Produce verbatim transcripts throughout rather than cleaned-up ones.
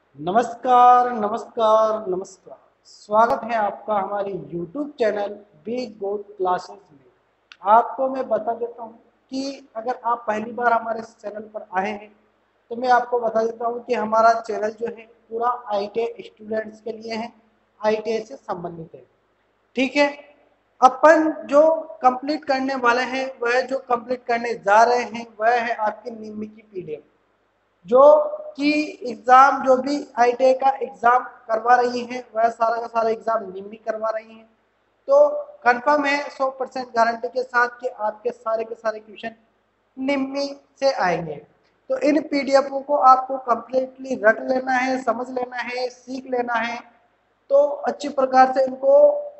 नमस्कार नमस्कार नमस्कार। स्वागत है आपका हमारे YouTube channel Big Good Classes में। आपको मैं बता देता हूं कि अगर आप पहली बार हमारे इस चैनल पर आए हैं तो मैं आपको बता देता हूं कि हमारा चैनल जो है पूरा आईटीआई स्टूडेंट्स के लिए है, आईटीआई से संबंधित है। ठीक है। अपन जो कंप्लीट करने वाले हैं वह जो कंप्लीट करने जा रहे हैं वह है आपकी निम्न की पीडीएफ, जो कि एग्जाम जो भी आईटीआई का एग्जाम करवा रही हैं वह सारा का सारा एग्जाम निम्मी करवा रही हैं। तो कंफर्म है सौ परसेंट गारंटी के साथ कि आपके सारे के सारे क्वेश्चन निम्मी से आएंगे। तो इन पीडीएफों को आपको कंप्लीटली रट लेना है, समझ लेना है, सीख लेना है। तो अच्छी प्रकार से इनको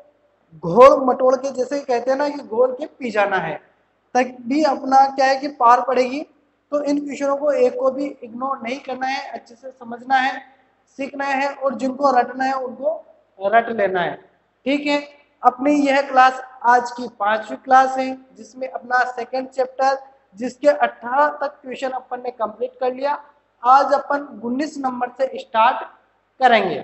घोल मटोल के, जैसे कहते हैं ना कि घोल के पी जाना है, तक भी अपना क्या है कि पार पड़ेगी। तो इन क्वेश्चनों को एक को भी इग्नोर नहीं करना है, अच्छे से समझना है, सीखना है, और जिनको रटना है उनको रट लेना है। ठीक है। अपनी यह क्लास आज की पांचवी क्लास है, जिसमें अपना सेकंड चैप्टर, जिसके अठारह तक क्वेश्चन अपन ने कंप्लीट कर लिया। आज अपन उन्नीस नंबर से स्टार्ट करेंगे।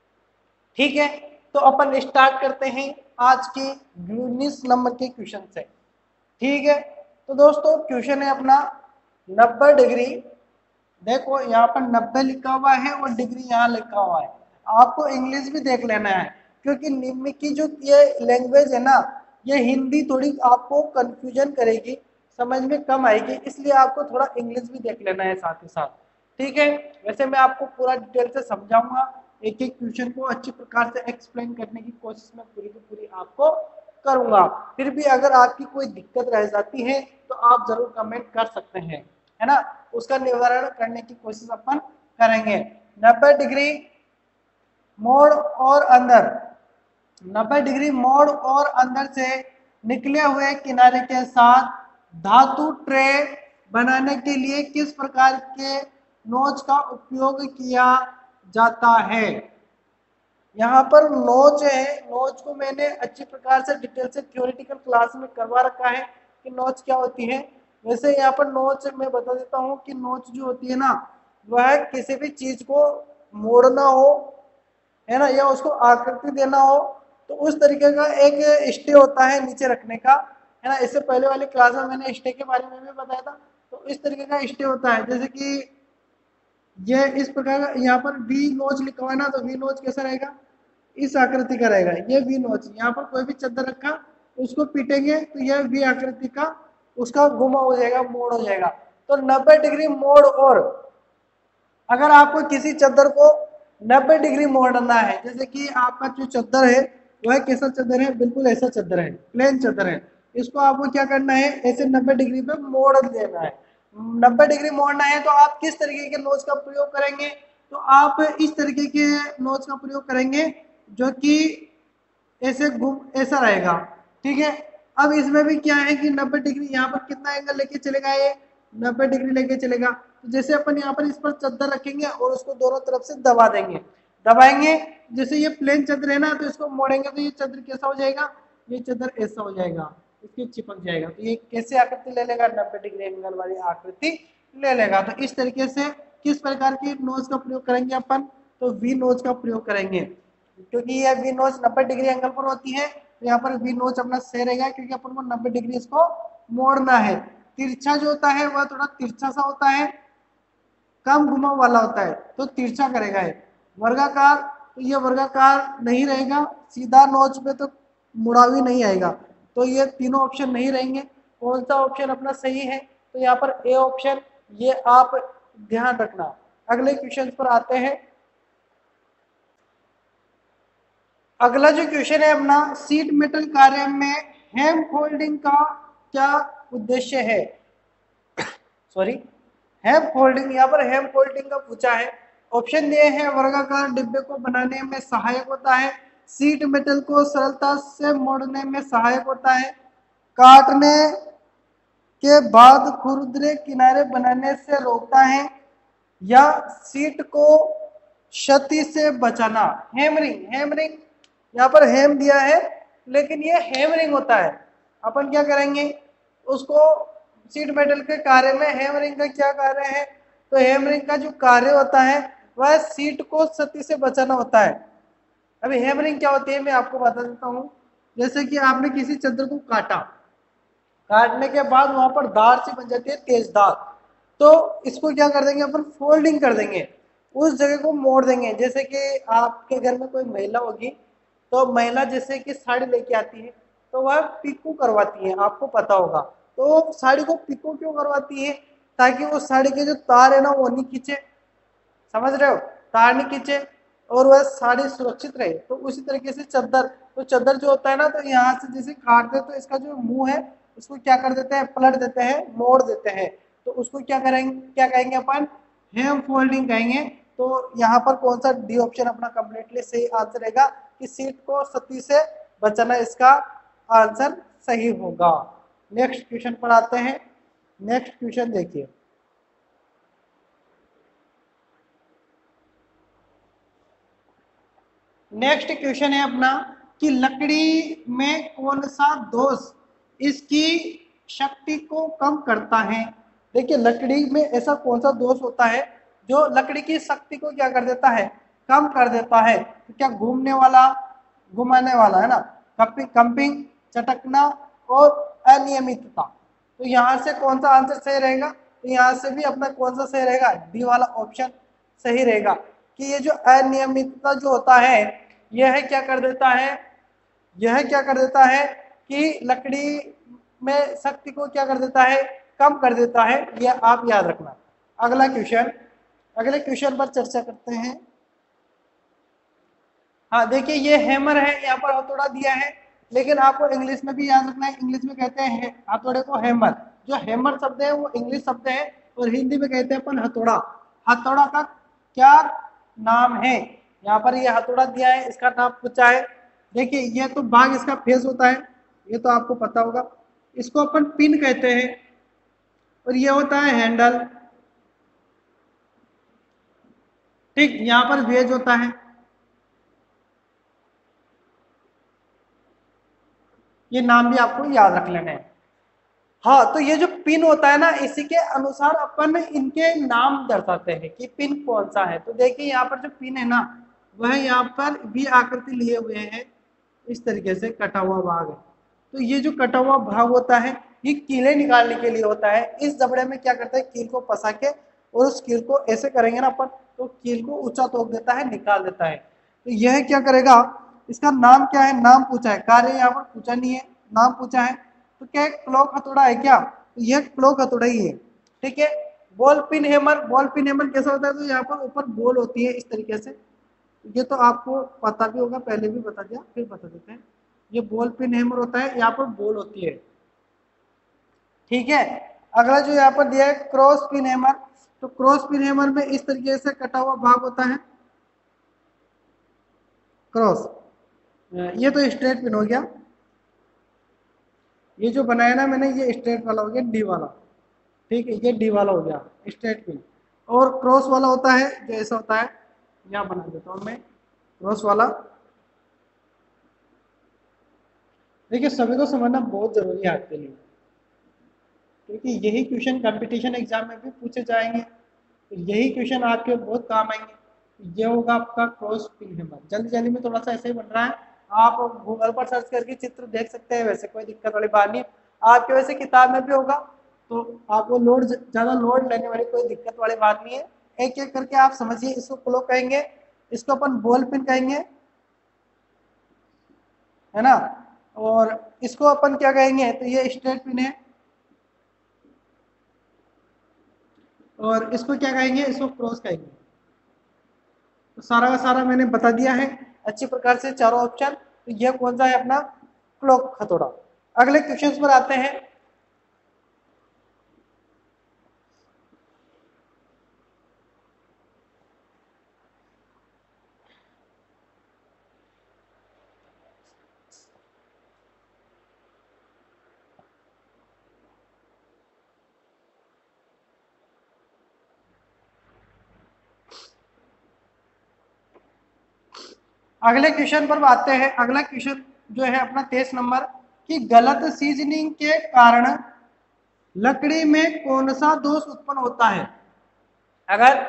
ठीक है। तो अपन स्टार्ट करते हैं आज के उन्नीस नंबर के क्वेश्चन से। ठीक है। तो दोस्तों क्वेश्चन है अपना नब्बे डिग्री। देखो यहाँ पर नब्बे लिखा हुआ है और डिग्री यहाँ लिखा हुआ है। आपको इंग्लिश भी देख लेना है, क्योंकि निम्न की जो ये लैंग्वेज है ना, ये हिंदी थोड़ी आपको कंफ्यूजन करेगी, समझ में कम आएगी, इसलिए आपको थोड़ा इंग्लिश भी देख लेना है साथ ही साथ। ठीक है। वैसे मैं आपको पूरा डिटेल से समझाऊंगा, एक एक क्वेश्चन को अच्छी प्रकार से एक्सप्लेन करने की कोशिश में पूरी की पूरी आपको करूंगा। फिर भी अगर आपकी कोई दिक्कत रह जाती है तो आप जरूर कमेंट कर सकते हैं, है ना। उसका निवारण करने की कोशिश अपन करेंगे। नब्बे डिग्री मोड़ और अंदर, नब्बे डिग्री मोड़ और अंदर से निकले हुए किनारे के साथ धातु ट्रे बनाने के लिए किस प्रकार के नोच का उपयोग किया जाता है। यहाँ पर नोच है, नोच को मैंने अच्छी प्रकार से डिटेल से थ्योरेटिकल क्लास में करवा रखा है कि नोच क्या होती है। वैसे यहाँ पर नोच मैं बता देता हूँ कि नोच जो होती है ना, वह किसी भी चीज को मोड़ना हो, है ना, या उसको आकृति देना हो, तो उस तरीके का एक स्टे होता है नीचे रखने का, है ना। इससे पहले वाली क्लास में मैंने स्टे के बारे में भी बताया था। तो इस तरीके का स्टे होता है, जैसे कि ये इस प्रकार का, यहाँ पर वी नोच लिखा हुआ है ना, तो वी नोच कैसा रहेगा, इस आकृति का रहेगा। ये वी नोच, यहाँ पर कोई भी चादर रखा उसको पीटेंगे तो यह वी आकृति का उसका घुमा हो जाएगा, मोड़ हो जाएगा। तो नब्बे डिग्री मोड़, और अगर आपको किसी चादर को नब्बे डिग्री मोड़ना है, जैसे कि आपका जो चादर है वह कैसा चादर है, बिल्कुल ऐसा चादर है, प्लेन चादर है, इसको आपको क्या करना है, ऐसे नब्बे डिग्री पे मोड़ देना है। नब्बे डिग्री मोड़ना है तो आप किस तरीके के नोच का प्रयोग करेंगे, तो आप इस तरीके के नोच का प्रयोग करेंगे जो कि ऐसे घूम ऐसा रहेगा। ठीक है। अब इसमें भी क्या है कि नब्बे डिग्री यहाँ पर कितना एंगल लेके चलेगा, ये नब्बे डिग्री लेके चलेगा। तो जैसे अपन यहाँ पर इस पर चादर रखेंगे और उसको दोनों तरफ से दबा देंगे, दबाएंगे, जैसे ये प्लेन चादर है ना, तो इसको मोड़ेंगे तो ये चादर कैसा हो जाएगा, ये चादर ऐसा हो जाएगा, इसके चिपक जाएगा। तो ये कैसे आकृति ले लेगा, नब्बे डिग्री एंगल वाली आकृति ले लेगा। तो इस तरीके से किस प्रकार की नोच का प्रयोग करेंगे अपन, तो वी नोच का प्रयोग करेंगे, क्योंकि ये वी नोच नब्बे डिग्री एंगल पर होती है। तो यहाँ पर वी नोच अपना सही रहेगा, क्योंकि अपन को नब्बे डिग्री इसको मोड़ना है। तिरछा जो होता है वह थोड़ा तिरछा सा होता है, कम घुमाव वाला होता है, तो तिरछा करेगा है। वर्गाकार, तो ये वर्गाकार नहीं रहेगा, सीधा नोच पे तो मुड़ावी नहीं आएगा। तो ये तीनों ऑप्शन नहीं रहेंगे। कौन सा ऑप्शन अपना सही है, तो यहाँ पर ए ऑप्शन, ये आप ध्यान रखना। अगले क्वेश्चन पर आते हैं। अगला जो क्वेश्चन है अपना, सीट मेटल कार्य में हेम फोल्डिंग का क्या उद्देश्य है। सॉरी, हेम फोल्डिंग, यहाँ पर हेम फोल्डिंग का पूछा है। ऑप्शन दिए हैं, वर्गाकार डिब्बे को बनाने में सहायक होता है, सीट मेटल को सरलता से मोड़ने में सहायक होता है, काटने के बाद खुरदरे किनारे बनाने से रोकता है, या सीट को क्षति से बचाना। हेमरिंग, हेमरिंग यहाँ पर हेम दिया है लेकिन ये हेमरिंग होता है। अपन क्या करेंगे उसको, सीट मेटल के कार्य में हेमरिंग का क्या कार्य है, तो हेमरिंग का जो कार्य होता है वह शीट को क्षति से बचाना होता है। अभी हैमरिंग क्या होती है मैं आपको बता देता हूँ। जैसे कि आपने किसी चादर को काटा, काटने के बाद वहां पर धार सी बन जाती है, तेज धार, तो इसको क्या कर देंगे अपन, फोल्डिंग कर देंगे, उस जगह को मोड़ देंगे। जैसे कि आपके घर में कोई महिला होगी, तो महिला जैसे कि साड़ी लेके आती है तो वह पिको करवाती है, आपको पता होगा। तो साड़ी को पिको क्यों करवाती है, ताकि वो साड़ी के जो तार है ना वो नहीं खींचे, समझ रहे हो, तार नहीं खींचे और वह साड़ी सुरक्षित रहे। तो उसी तरीके से चद्दर, तो चद्दर जो होता है ना, तो यहाँ से जैसे काटते तो इसका जो मुंह है उसको क्या कर देते हैं, पलट देते हैं, मोड़ देते हैं। तो उसको क्या करेंगे, क्या कहेंगे अपन, हेम फोल्डिंग कहेंगे। तो यहाँ पर कौन सा डी ऑप्शन अपना कंप्लीटली सही आंसर रहेगा कि सीट को क्षति से बचाना, इसका आंसर सही होगा। नेक्स्ट क्वेश्चन पर आते हैं। नेक्स्ट क्वेश्चन देखिए, नेक्स्ट क्वेश्चन है अपना कि लकड़ी में कौन सा दोष इसकी शक्ति को कम करता है। देखिए लकड़ी में ऐसा कौन सा दोष होता है जो लकड़ी की शक्ति को क्या कर देता है, कम कर देता है। तो क्या घूमने वाला, घुमाने वाला है ना, कंपिंग कंपिंग, चटकना और अनियमितता। तो यहाँ से कौन सा आंसर सही रहेगा, तो यहाँ से भी अपना कौन सा सही रहेगा, डी वाला ऑप्शन सही रहेगा कि ये जो अनियमितता जो होता है यह क्या कर देता है, यह क्या कर देता है कि लकड़ी में शक्ति को क्या कर देता है, कम कर देता है। यह आप याद रखना। अगला क्वेश्चन, अगले क्वेश्चन पर चर्चा करते हैं। हाँ देखिए ये हैमर है, यहाँ पर हथौड़ा दिया है, लेकिन आपको इंग्लिश में भी याद रखना है, इंग्लिश में कहते हैं हथौड़े को हैमर। जो हैमर शब्द है वो इंग्लिश शब्द है और हिंदी में कहते हैं अपन हथौड़ा। हथौड़ा का क्या नाम है, यहाँ पर ये हथौड़ा दिया है, इसका नाम पूछा है। देखिए ये तो भाग इसका फेस होता है, ये तो आपको पता होगा, इसको अपन पिन कहते हैं, और ये होता है हैंडल। ठीक, यहाँ पर वेज होता है, ये नाम भी आपको याद रख लेना है। हाँ तो ये जो पिन होता है ना, इसी के अनुसार अपन इनके नाम दर्शाते हैं कि पिन कौन सा है। तो देखिए यहाँ पर जो पिन है ना, वह यहाँ पर वी आकृति लिए हुए हैं, इस तरीके से कटा हुआ भाग है। तो ये जो कटा हुआ भाग होता है ये कीले निकालने के लिए होता है। इस जबड़े में क्या करता है, कील को फंसा के, और उस कील को ऐसे करेंगे ना अपन, तो कील को ऊंचा तोड़ देता है, निकाल देता है। तो यह क्या करेगा, इसका नाम क्या है, नाम पूछा है, कार्य यहाँ पर पूछा नहीं है, नाम पूछा है। तो क्या क्लॉक हथौड़ा है क्या, तो यह क्लॉक हथौड़ा ही है। ठीक है, ball peen hammer, ball peen hammer कैसा होता है, तो यहाँ पर ऊपर बॉल होती है इस तरीके से, ये तो आपको पता भी होगा, पहले भी बता दिया, फिर बता देते हैं। ये बॉल पिन हैमर होता है, यहाँ पर बॉल होती है। ठीक है, अगला जो यहाँ पर दिया है क्रॉस पिन हैमर, तो क्रॉस पिन हैमर में इस तरीके से कटा हुआ भाग होता है, क्रॉस। ये तो स्ट्रेट पिन हो गया, ये जो बनाया ना मैंने ये स्ट्रेट वाला हो गया, डी वाला। ठीक है, ये डी वाला हो गया स्ट्रेट पिन। और क्रॉस वाला होता है जो ऐसा होता है, यहाँ बना देता हूँ मैं क्रॉस वाला। देखिए सभी को समझना बहुत जरूरी है आपके लिए, क्योंकि यही क्वेश्चन कंपटीशन एग्जाम में भी पूछे जाएंगे, तो यही क्वेश्चन आपके बहुत काम आएंगे। ये होगा आपका क्रॉस पिन हैमर। जल्दी जल्दी में थोड़ा सा ऐसे ही बन रहा है, आप गूगल पर सर्च करके चित्र देख सकते हैं, वैसे कोई दिक्कत वाली बात नहीं है। आपके वैसे किताब में भी होगा, तो आपको लोड ज़्यादा लोड लेने वाली कोई दिक्कत वाली बात नहीं है। एक एक करके आप समझिए। इसको क्लॉक कहेंगे, इसको अपन बॉल पिन कहेंगे, है ना, और इसको अपन क्या कहेंगे, तो ये स्ट्रेट पिन है, और इसको क्या कहेंगे, इसको क्रॉस कहेंगे। तो सारा का सारा मैंने बता दिया है अच्छी प्रकार से चारों ऑप्शन। तो यह कौन सा है अपना, क्लॉक हथौड़ा। अगले क्वेश्चन पर आते हैं। अगले क्वेश्चन पर आते हैं। अगला क्वेश्चन जो है अपना तेईस नंबर कि गलत सीजनिंग के कारण लकड़ी में कौन सा दोष उत्पन्न होता है। अगर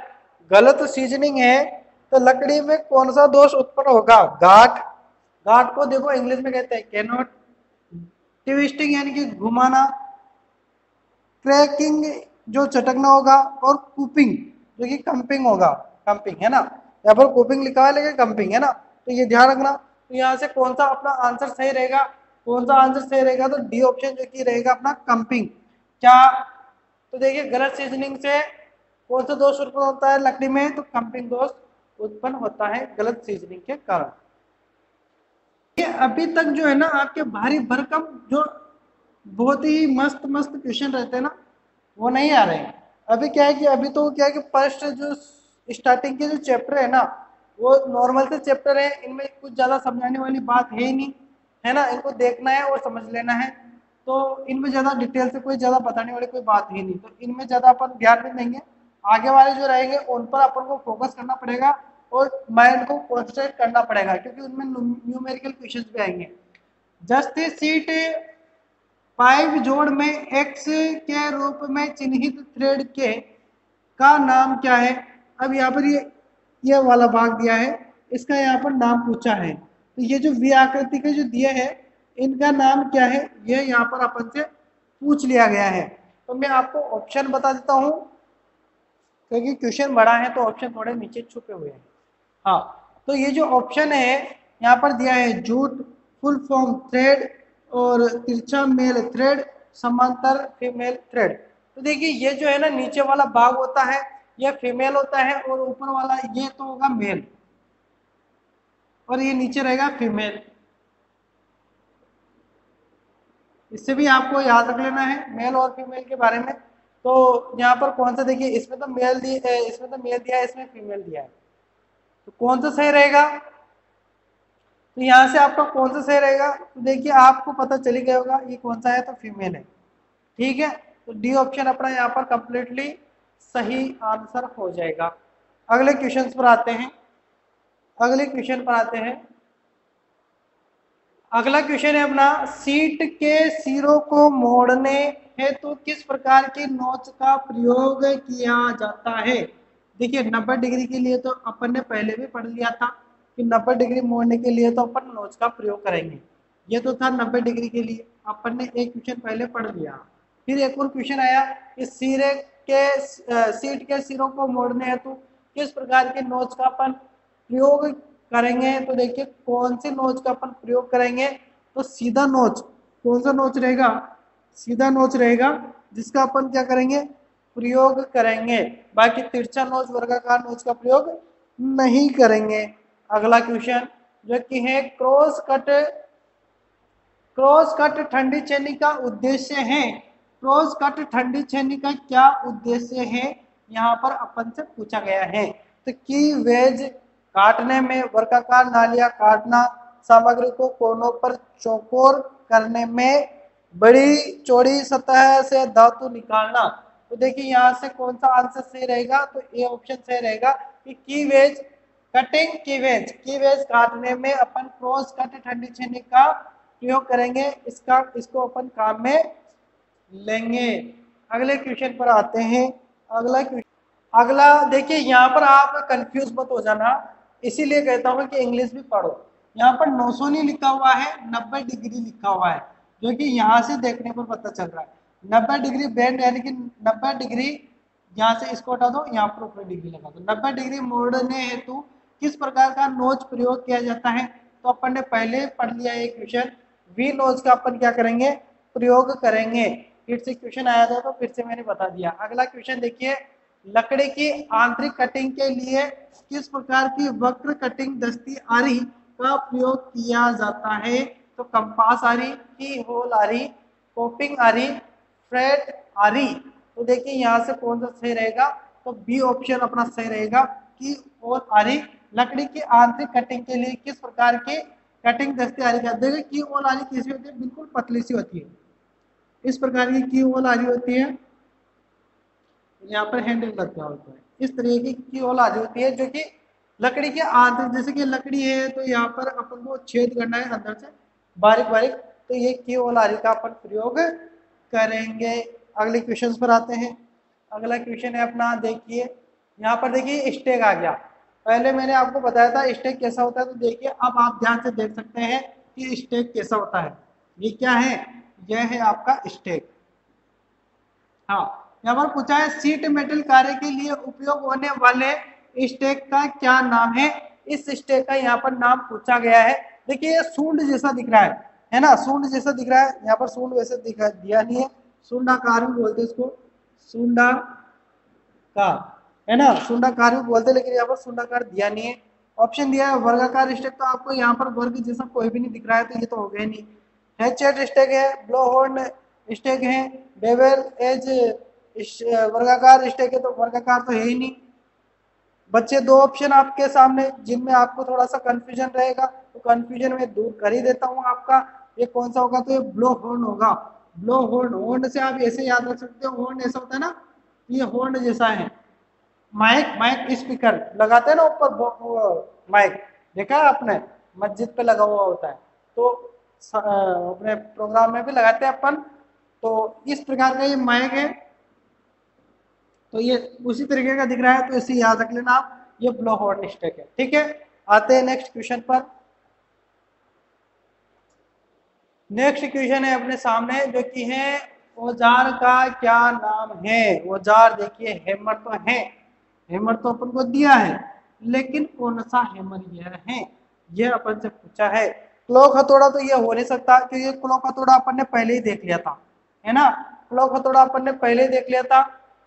गलत सीजनिंग है तो लकड़ी में कौन सा दोष उत्पन्न होगा? गाठ। गाठ को देखो इंग्लिश में कहते हैं कैनोट। ट्विस्टिंग यानी कि घुमाना। क्रैकिंग जो चटकना होगा। और कूपिंग जो कि कंपिंग होगा। कंपिंग है ना, यहाँ पर कूपिंग लिखा है लेकिन कंपिंग है ना, तो ये ध्यान रखना। तो यहाँ से कौन सा अपना आंसर सही रहेगा? कौन सा आंसर सही रहेगा? तो डी ऑप्शन जो कि रहेगा अपना कंपिंग। क्या? तो देखिए गलत सीजनिंग से कौन सा दोष उत्पन्न होता है लकड़ी में? तो कंपिंग दोष उत्पन्न होता है गलत सीजनिंग के कारण। ये अभी तक जो है ना आपके भारी भरकम जो बहुत ही मस्त मस्त क्वेश्चन रहते हैं ना वो नहीं आ रहे हैं। अभी क्या है कि अभी तो क्या है कि फर्स्ट जो स्टार्टिंग के जो चैप्टर है ना वो नॉर्मल से चैप्टर है, इनमें कुछ ज्यादा समझाने वाली बात है ही नहीं, है ना। इनको देखना है और समझ लेना है, तो इनमें ज्यादा डिटेल से कोई ज्यादा बताने वाली कोई बात ही नहीं, तो इनमें ज्यादा अपन ध्यान नहीं देंगे। आगे वाले जो रहेंगे उन पर अपन को फोकस करना पड़ेगा और माइंड को कॉन्सेंट्रेट करना पड़ेगा, क्योंकि उनमें न्यूमेरिकल क्वेश्चंस भी आएंगे। जस्ट सीट फाइव जोड़ में एक्स के रूप में चिन्हित थ्रेड के का नाम क्या है? अब यहाँ पर ये ये वाला भाग दिया है, इसका यहाँ पर नाम पूछा है, तो ये जो वी आकृति के जो दिए है इनका नाम क्या है ये यहाँ पर अपन से पूछ लिया गया है। तो मैं आपको ऑप्शन बता देता हूँ, क्योंकि क्वेश्चन बड़ा है तो ऑप्शन थोड़े नीचे छुपे हुए हैं। हाँ, तो ये जो ऑप्शन है यहाँ पर दिया है जूट, फुल फॉर्म थ्रेड और तिरछा मेल थ्रेड, समांतर फीमेल थ्रेड। तो देखिए ये जो है ना नीचे वाला भाग होता है ये फीमेल होता है और ऊपर वाला ये तो होगा मेल और ये नीचे रहेगा फीमेल। इससे भी आपको याद रख लेना है मेल और फीमेल के बारे में। तो यहाँ पर कौन सा देखिए इसमें तो मेल दिया है, इसमें तो मेल दिया है, इसमें फीमेल दिया है, तो कौन सा सही रहेगा? तो यहाँ से आपका कौन सा सही रहेगा? तो देखिए आपको पता चली गया होगा ये कौन सा है, तो फीमेल है। ठीक है, तो डी ऑप्शन अपना यहाँ पर कंप्लीटली सही आंसर हो जाएगा। अगले क्वेश्चन पर आते हैं अगले क्वेश्चन पर आते हैं अगला क्वेश्चन है अपना, सीट के सिरों को मोड़ने हेतु तो किस प्रकार की नोच का प्रयोग किया जाता है? देखिए नब्बे डिग्री के लिए तो अपन ने पहले भी पढ़ लिया था कि नब्बे डिग्री मोड़ने के लिए तो अपन नोच का प्रयोग करेंगे, ये तो था नब्बे डिग्री के लिए, अपन ने एक क्वेश्चन पहले पढ़ लिया। फिर एक और क्वेश्चन आया कि सिरे के सीट के सिरों को मोड़ने हेतु तो किस प्रकार के नोच का अपन प्रयोग करेंगे? तो देखिए कौन सी नोच का अपन प्रयोग करेंगे? तो सीधा नोच। कौन सा नोच रहेगा? सीधा नोच रहेगा, जिसका अपन क्या करेंगे? प्रयोग करेंगे। बाकी तिरछा नोच वर्गाकार नोच का प्रयोग नहीं करेंगे। अगला क्वेश्चन जो कि है क्रॉस कट क्रॉस कट ठंडी छेनी का उद्देश्य है। क्रॉस कट ठंडी छेनी का क्या उद्देश्य है यहाँ पर अपन से पूछा गया है? तो की वेज काटने में, वर्गाकार नालियां काटना, सामग्री को कोनों पर चौकोर करने में, बड़ी चौड़ी सतह से धातु निकालना। तो देखिए यहाँ से कौन सा आंसर सही रहेगा? तो ए ऑप्शन सही रहेगा कि की वेज कटिंग की वेज की वेज काटने में अपन क्रॉस कट ठंडी छेनी का प्रयोग करेंगे, इसका इसको अपन काम में लेंगे। अगले क्वेश्चन पर आते हैं अगला अगला देखिए यहाँ पर आप कंफ्यूज मत हो जाना, इसीलिए कहता हूँ कि इंग्लिश भी पढ़ो। यहाँ पर नौ सौ नहीं लिखा हुआ है, नब्बे डिग्री लिखा हुआ है, जो कि यहाँ से देखने पर पता चल रहा है। नब्बे डिग्री बेंड यानी कि नब्बे डिग्री, यहाँ से इसको हटा दो, यहाँ पर ऊपर डिग्री लगा दो। नब्बे डिग्री मोड़ने हेतु किस प्रकार का नोच प्रयोग किया जाता है? तो अपन ने पहले पढ़ लिया एक क्वेश्चन, वी नोच का अपन क्या करेंगे? प्रयोग करेंगे। फिर से क्वेश्चन आया था तो फिर से मैंने बता दिया। अगला क्वेश्चन देखिए, लकड़ी की आंतरिक कटिंग के लिए किस प्रकार की वक्र कटिंग दस्ती आरी का प्रयोग किया जाता है? तो कंपास आरी, की होल आरी, कोपिंग आरी, फ्रेट आरी। तो देखिए यहाँ से कौन सा सही रहेगा? तो बी ऑप्शन अपना सही रहेगा, की होल आरी। लकड़ी की आंतरिक कटिंग के लिए किस प्रकार की कटिंग दस्ती आरी का? देखिए की होल आरी कैसी होती है? बिल्कुल पतली सी होती है, इस प्रकार की की होल आरी होती है, यहाँ पर हैंडल लगा होता है। इस तरीके की होल आरी होती है जो कि लकड़ी के आंतरिक, जैसे कि लकड़ी है तो यहाँ पर अपन को छेद करना है अंदर से बारीक बारीक, तो ये की होल आरी का अपन प्रयोग करेंगे। अगले क्वेश्चन पर आते हैं। अगला क्वेश्चन है अपना देखिए, यहाँ पर देखिए स्टेक आ गया। पहले मैंने आपको बताया था स्टेक कैसा होता है, तो देखिए अब आप ध्यान से देख सकते हैं कि स्टेक कैसा होता है। ये क्या है, यह है आपका स्टेक। हाँ, यहाँ पर पूछा है सीट मेटल कार्य के लिए उपयोग होने वाले स्टेक का क्या नाम है। इस स्टेक का यहाँ पर नाम पूछा गया है। देखिए ये सूंड जैसा दिख रहा है है ना, सूंड जैसा दिख रहा है। यहाँ पर सूंड वैसे दिखा दिया नहीं है, सूंडाकार भी बोलते इसको, सूंडाकार, है ना, सूंडाकार भी बोलते, लेकिन यहाँ पर सूंडाकार दिया नहीं है। ऑप्शन दिया है वर्गाकार स्टेक, तो आपको यहाँ पर वर्ग जैसा कोई भी नहीं दिख रहा है, तो ये तो हो गया नहीं। हैचेट स्टेक है, ब्लोहॉर्न स्टेक है, बेवेल एज वर्गाकार स्टेक है, तो वर्गाकार तो है ही नहीं। बच्चे दो ऑप्शन आपके सामने जिनमें आपको थोड़ा सा कंफ्यूजन रहेगा, तो कंफ्यूजन में दूर कर ही देता हूँ आपका। ये कौन सा होगा, तो ये ब्लो हॉर्न होगा। ब्लो हॉर्न, हॉर्न से आप ऐसे याद रख सकते हो, हॉर्न ऐसा होता है ना, ये हॉर्न जैसा है। माइक माइक स्पीकर लगाते हैं ना ऊपर, माइक देखा है आपने, मस्जिद पे लगा हुआ होता है, तो अपने प्रोग्राम में भी लगाते हैं अपन। तो इस प्रकार का ये माइक है, तो ये उसी तरीके का दिख रहा है, तो इसे याद रख लेना आप, ये ब्लो हॉर्न स्टेक है। ठीक है, आते हैं नेक्स्ट क्वेश्चन पर। नेक्स्ट क्वेश्चन है अपने सामने, जो कि है औजार का क्या नाम है। औजार देखिए हैमर तो है, हैमर तो अपन को दिया है, लेकिन कौन सा हैमर यह है, यह अपन से पूछा है। क्लॉक हथौड़ा तो ये हो नहीं सकता, क्योंकि क्लॉक हथौड़ा अपन ने पहले ही देख लिया था, है ना, क्लॉक हथौड़ा अपन ने पहले ही देख लिया था।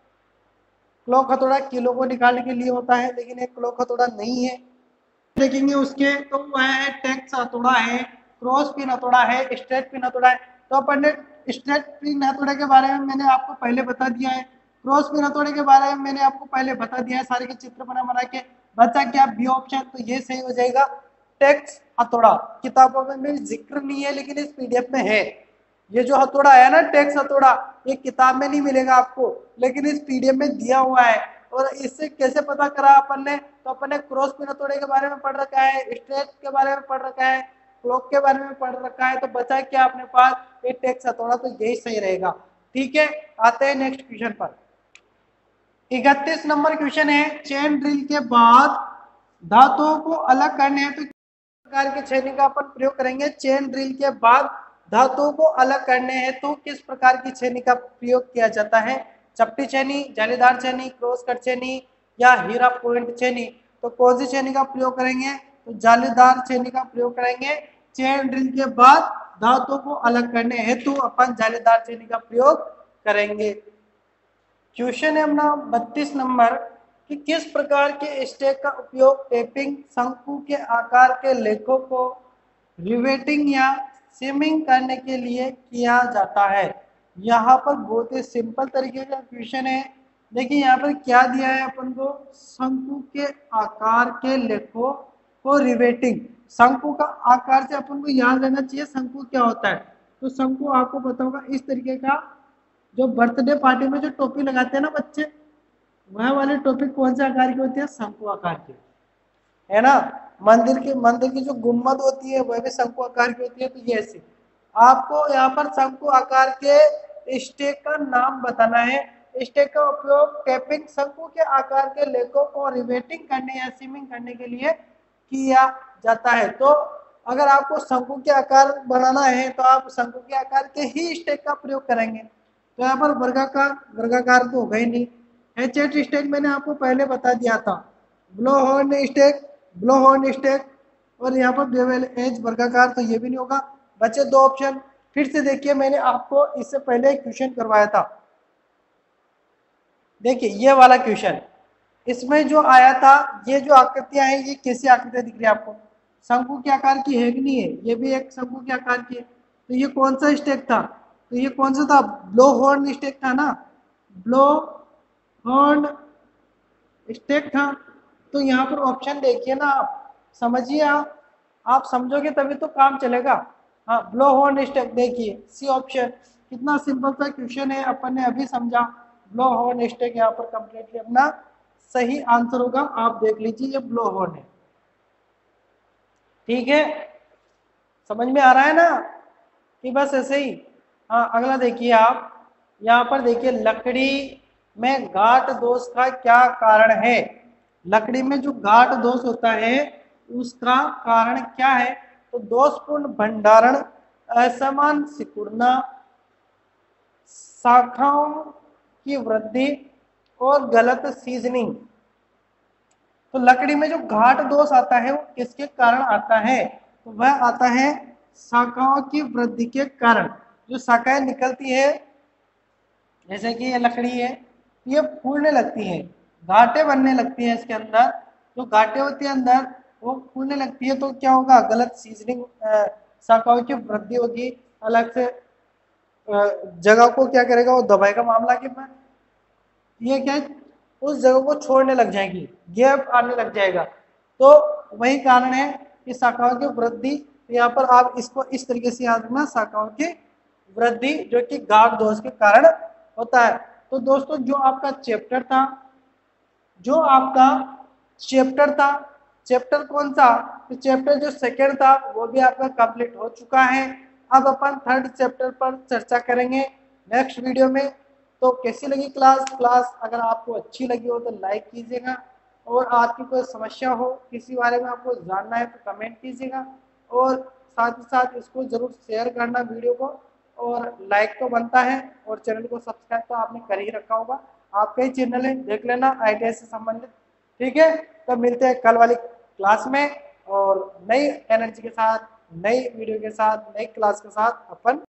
क्लॉक हथौड़ा किलो को निकालने के लिए होता है, लेकिन एक क्लॉक हथौड़ा नहीं है। देखेंगे उसके, तो वह है टेक्स हथौड़ा है, क्रॉस पिन हथौड़ा है, स्ट्रेट पिन हथौड़ा है। तो अपन ने स्ट्रेट पिन हथौड़े के बारे में मैंने आपको पहले बता दिया है, क्रॉस पिन हथौड़े के बारे में मैंने आपको पहले बता दिया है, सारे के चित्र बना बना के। बचा क्या, बी ऑप्शन, तो ये सही हो जाएगा। टेक्स हथौड़ा किताबों में मेरी जिक्र नहीं है, लेकिन इस पीडीएफ में है। ये जो हथौड़ा है ना, टेक्स हथौड़ा, ये किताब में नहीं मिलेगा आपको, लेकिन इस पीडीएफ में दिया हुआ है। और इससे कैसे पता करा अपन ने, तो अपन ने क्रॉस पिन हथौड़े के बारे में पढ़ रखा है, स्ट्रेट के बारे में पढ़ रखा है, क्लॉक के बारे में पढ़ रखा है, तो बचा क्या अपने पास, ये टेक्स हथौड़ा, तो यही सही रहेगा। ठीक है, आते हैं नेक्स्ट क्वेश्चन पर। इकतीस नंबर क्वेश्चन है, चेन ड्रिल के बाद धातुओं को अलग करने हैं तो प्रकार की छेनी का अपन प्रयोग करेंगे। चेन ड्रिल के बाद धातुओं को अलग करने हैं तो किस प्रकार की छेनी का प्रयोग किया जाता है। चपटी छेनी, जालीदार छेनी, क्रॉस कट छेनी या हीरा पॉइंट छेनी। तो कौन सी छेनी का प्रयोग करेंगे, तो जालीदार छेनी का प्रयोग करेंगे। चेन ड्रिल के बाद धातुओं को अलग करने हेतु तो अपन जालीदार छेनी का प्रयोग करेंगे। क्वेश्चन है अपना बत्तीस नंबर कि किस प्रकार के स्टेक का उपयोग टेपिंग शंकु के आकार के लेखों को रिवेटिंग या सीमिंग करने के लिए किया जाता है। यहाँ पर बहुत ही सिंपल तरीके का क्वेश्चन है। देखिए यहाँ पर क्या दिया है अपन को, शंकु के आकार के लेखों को रिवेटिंग। शंकु का आकार से अपन को याद रहना चाहिए शंकु क्या होता है। तो शंकु आपको पता होगा इस तरीके का, जो बर्थडे पार्टी में जो टोपी लगाते हैं ना बच्चे, वह वाली टोपी कौन से आकार की होती है, शंकु आकार की, है ना। मंदिर की मंदिर की जो गुम्मद होती है वह भी शंकु आकार की होती है। तो ये ऐसे आपको यहाँ पर शंकु आकार के स्टेक का नाम बताना है। स्टेक का उपयोग टेपिंग शंकु के आकार के लेखों को रिवेटिंग करने या सीमिंग करने के लिए किया जाता है। तो अगर आपको शंकु के आकार बनाना है तो आप शंकु के आकार के ही स्टेक का प्रयोग करेंगे। तो यहाँ पर वर्गाकार, वर्गाकार तो होगा ही नहीं। हैचेट स्टेक मैंने आपको पहले बता दिया था, blow horn stake, blow horn stake, और यहाँ पर बेवेल एज वर्गाकार, तो ये भी नहीं होगा। बचे दो ऑप्शन। फिर से देखिए, मैंने आपको इससे पहले एक क्वेश्चन करवाया था, देखिए ये वाला क्वेश्चन, इसमें जो आया था, ये जो आकृतियां हैं ये कैसी आकृतियां दिख रही है आपको, शंकु के आकार की है कि नहीं है, ये भी एक शंकु के आकार की है। तो ये कौन सा स्टेक था, तो ये कौन सा था, ब्लो हॉर्न स्टेक था ना, ब्लो हॉर्न स्टेक था। तो यहाँ पर ऑप्शन देखिए ना, आप समझिए, आप आप समझोगे तभी तो काम चलेगा। हाँ, ब्लो हॉर्न स्टेक, देखिए सी ऑप्शन, कितना सिंपल सा क्वेश्चन है, अपन ने अभी समझा। ब्लो हॉर्न स्टेक यहाँ पर कंप्लीटली अपना सही आंसर होगा। आप देख लीजिए, ये ब्लो हॉर्न है। ठीक है, समझ में आ रहा है ना, कि बस ऐसे ही। हाँ, अगला देखिए आप, यहाँ पर देखिए लकड़ी में गाठ दोष का क्या कारण है? लकड़ी में जो गाठ दोष होता है उसका कारण क्या है? तो दोषपूर्ण भंडारण, असमान सिकुड़ना, शाखाओं की वृद्धि और गलत सीजनिंग। तो लकड़ी में जो घाट दोष आता है वो किसके कारण आता है? तो वह आता है शाखाओं की वृद्धि के कारण। जो शाखाएं निकलती है, जैसे कि ये लकड़ी है, ये फूलने लगती है, घाटे बनने लगती है इसके अंदर। जो घाटे होती है अंदर वो फूलने लगती है, तो क्या होगा? गलत सीजनिंग, शाखाओं की वृद्धि होगी, अलग से जगह को क्या करेगा? वो दबाएगा मामला के बाद ये क्या है? उस जगह को छोड़ने लग जाएगी, गैप आने लग जाएगा। तो वही कारण है कि शाखाओं की वृद्धि। यहाँ पर आप इसको इस तरीके से याद रखना, शाखाओं की वृद्धि जो कि गाठ दोष के कारण होता है। तो दोस्तों जो आपका चैप्टर था जो आपका चैप्टर था चैप्टर कौन सा? तो चैप्टर जो सेकंड था वो भी आपका कंप्लीट हो चुका है। अब अपन थर्ड चैप्टर पर चर्चा करेंगे नेक्स्ट वीडियो में। तो कैसी लगी क्लास? क्लास अगर आपको अच्छी लगी हो तो लाइक कीजिएगा, और आपकी कोई समस्या हो, किसी बारे में आपको जानना है तो कमेंट कीजिएगा, और साथ ही साथ इसको जरूर शेयर करना वीडियो को, और लाइक तो बनता है, और चैनल को सब्सक्राइब तो आपने कर ही रखा होगा। आपका ही चैनल है, देख लेना आई टी आई से संबंधित। ठीक है, तो मिलते हैं कल वाली क्लास में, और नई एनर्जी के साथ, नई वीडियो के साथ, नई क्लास के साथ अपन